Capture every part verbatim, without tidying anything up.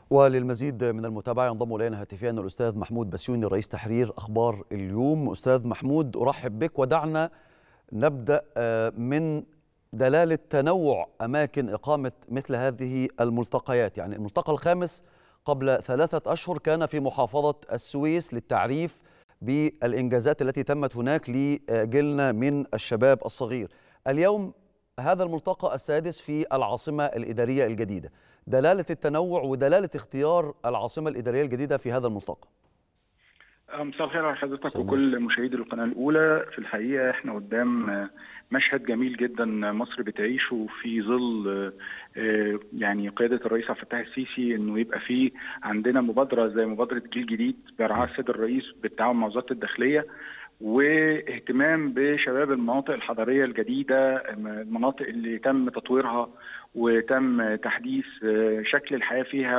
وللمزيد من المتابعة ينضم إلينا هاتفيا الأستاذ محمود بسيوني رئيس تحرير أخبار اليوم. أستاذ محمود، أرحب بك، ودعنا نبدأ من دلالة تنوع أماكن إقامة مثل هذه الملتقيات. يعني الملتقى الخامس قبل ثلاثة أشهر كان في محافظة السويس للتعريف بالإنجازات التي تمت هناك لجيلنا من الشباب الصغير. اليوم هذا الملتقى السادس في العاصمة الإدارية الجديدة. دلالة التنوع ودلالة اختيار العاصمة الإدارية الجديدة في هذا الملتقى. مساء الخير على حضرتك وكل مشاهدي القناة الأولى. في الحقيقة احنا قدام مشهد جميل جدا مصر بتعيشه في ظل يعني قيادة الرئيس عبد الفتاح السيسي، انه يبقى فيه عندنا مبادرة زي مبادرة جيل جديد بيرعاها السيد الرئيس بالتعاون مع وزارة الداخلية، واهتمام بشباب المناطق الحضرية الجديدة، المناطق اللي تم تطويرها وتم تحديث شكل الحياة فيها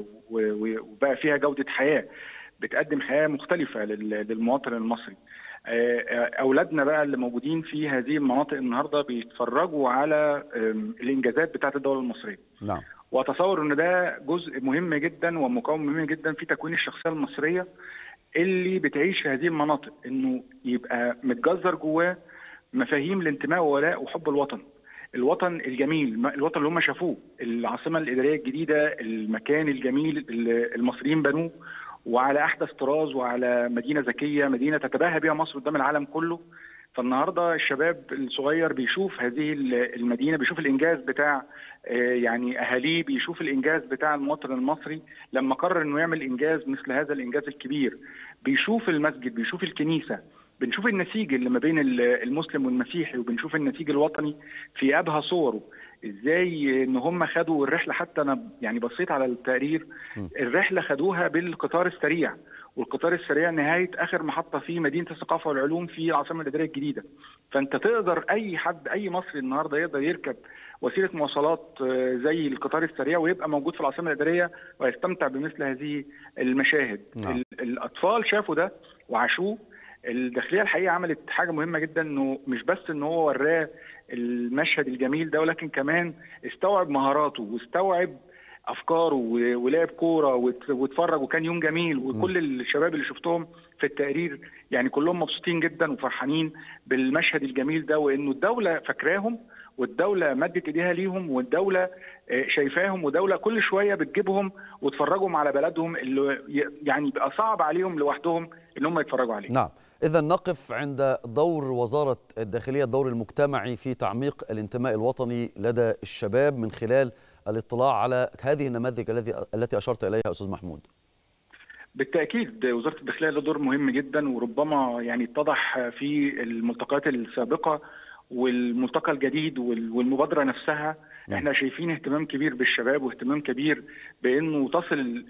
وبقى فيها جودة حياة بتقدم حياة مختلفة للمواطن المصري. أولادنا بقى اللي موجودين في هذه المناطق النهاردة بيتفرجوا على الإنجازات بتاعت الدولة المصرية. نعم. وأتصور أن ده جزء مهم جدا ومكون مهم جدا في تكوين الشخصية المصرية اللي بتعيش في هذه المناطق، انه يبقى متجذر جواه مفاهيم الانتماء وولاء وحب الوطن، الوطن الجميل، الوطن اللي هم شافوه، العاصمه الاداريه الجديده، المكان الجميل اللي المصريين بنوه وعلى احدث طراز وعلى مدينه ذكيه، مدينه تتباهى بها مصر قدام العالم كله. فالنهارده الشباب الصغير بيشوف هذه المدينه، بيشوف الانجاز بتاع يعني اهاليه، بيشوف الانجاز بتاع المواطن المصري لما قرر انه يعمل انجاز مثل هذا الانجاز الكبير. بيشوف المسجد، بيشوف الكنيسه، بنشوف النسيج اللي ما بين المسلم والمسيحي، وبنشوف النسيج الوطني في ابهى صوره. ازاي ان هم خدوا الرحله، حتى انا يعني بصيت على التقرير، الرحله خدوها بالقطار السريع، والقطار السريع نهايه اخر محطه في مدينه الثقافه والعلوم في العاصمه الاداريه الجديده. فانت تقدر اي حد، اي مصري النهارده يقدر يركب وسيله مواصلات زي القطار السريع ويبقى موجود في العاصمه الاداريه ويستمتع بمثل هذه المشاهد. نعم. الاطفال شافوا ده وعاشوه. الداخليه الحقيقه عملت حاجه مهمه جدا، انه مش بس ان هو وراه المشهد الجميل ده، ولكن كمان استوعب مهاراته واستوعب افكاره ولعب كوره واتفرج، وكان يوم جميل. وكل الشباب اللي شفتهم في التقرير يعني كلهم مبسوطين جدا وفرحانين بالمشهد الجميل ده، وانه الدوله فاكراهم والدوله مدت ايديها ليهم والدوله شايفاهم، ودوله كل شويه بتجيبهم وتفرجهم على بلدهم اللي يعني بقى صعب عليهم لوحدهم ان هم يتفرجوا عليه. نعم. إذا نقف عند دور وزارة الداخلية، الدور المجتمعي في تعميق الانتماء الوطني لدى الشباب من خلال الاطلاع على هذه النماذج التي التي أشرت إليها أستاذ محمود. بالتأكيد وزارة الداخلية له دور مهم جدا، وربما يعني اتضح في الملتقيات السابقة والملتقى الجديد والمبادرة نفسها. م. احنا شايفين اهتمام كبير بالشباب واهتمام كبير بانه تصل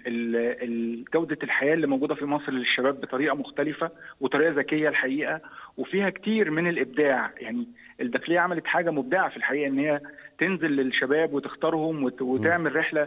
جودة الحياة اللي موجودة في مصر للشباب بطريقة مختلفة وطريقة ذكية الحقيقة، وفيها كتير من الابداع. يعني الداخلية عملت حاجة مبدعة في الحقيقة، ان هي تنزل للشباب وتختارهم وتعمل رحلة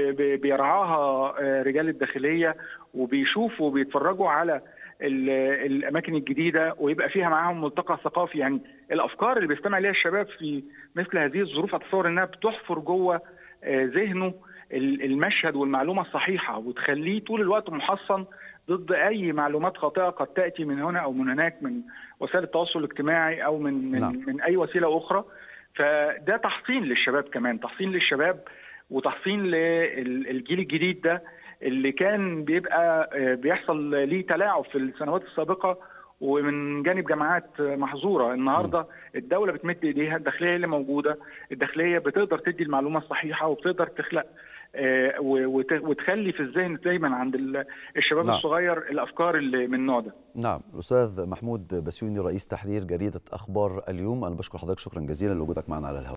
بيرعاها رجال الداخلية، وبيشوفوا وبيتفرجوا على الاماكن الجديده، ويبقى فيها معاهم ملتقى ثقافي. يعني الافكار اللي بيستمع ليها الشباب في مثل هذه الظروف اتصور انها بتحفر جوه ذهنه المشهد والمعلومه الصحيحه، وتخليه طول الوقت محصن ضد اي معلومات خاطئه قد تاتي من هنا او من هناك، من وسائل التواصل الاجتماعي او من من, نعم. من اي وسيله اخرى. فده تحصين للشباب، كمان تحصين للشباب وتحصين للجيل الجديد ده اللي كان بيبقى بيحصل ليه تلاعب في السنوات السابقه ومن جانب جماعات محظوره. النهارده الدوله بتمد ايديها، الداخليه اللي موجوده، الداخليه بتقدر تدي المعلومه الصحيحه وبتقدر تخلق وتخلي في الذهن دايما عند الشباب نعم. الصغير الافكار اللي من النوع ده. نعم. الاستاذ محمود بسيوني رئيس تحرير جريده اخبار اليوم، انا بشكر حضرتك شكرا جزيلا لوجودك معنا على الهواء.